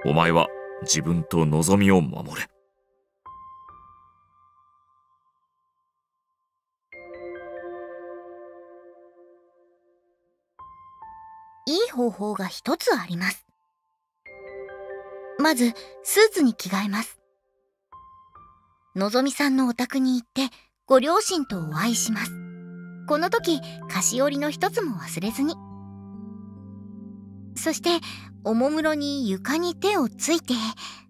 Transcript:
お前は自分と望みを守れ。 いい方法が一つあります。まず、スーツに着替えます。のぞみさんのお宅に行って、ご両親とお会いします。この時、菓子折りの一つも忘れずに。そして、おもむろに床に手をついて、